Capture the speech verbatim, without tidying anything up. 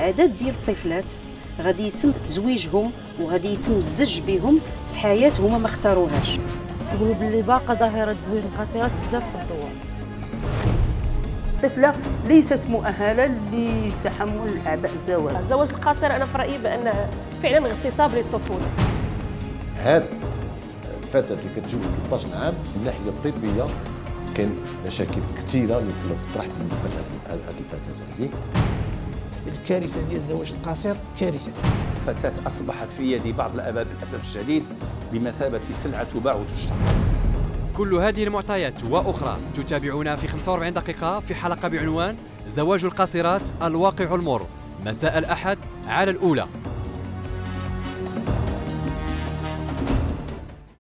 عدد ديال الطفلات غادي يتم تزويجهم وغادي يتم الزج بهم في حياة هما ما اختاروهاش. يقولوا باللي باقا ظاهرة زواج القاصرات بزاف في الدول. الطفلة ليست مؤهلة لتحمل أعباء الزواج. الزواج القاصر أنا في رأيي بأنه فعلا اغتصاب للطفولة. هاد الفتاة اللي كتجوز ثلاثطاش عام من الناحية الطبية كاين مشاكل كثيرة اللي يمكن تطرح بالنسبة لهاد الفتاة هذه. الكارثة ديال الزواج القاصر كارثة. الفتاة أصبحت في يد بعض الآباء للأسف الشديد بمثابة سلعة تباع وتشترى. كل هذه المعطيات وأخرى تتابعونا في خمسة وأربعين دقيقة في حلقة بعنوان زواج القاصرات الواقع المر مساء الأحد على الأولى.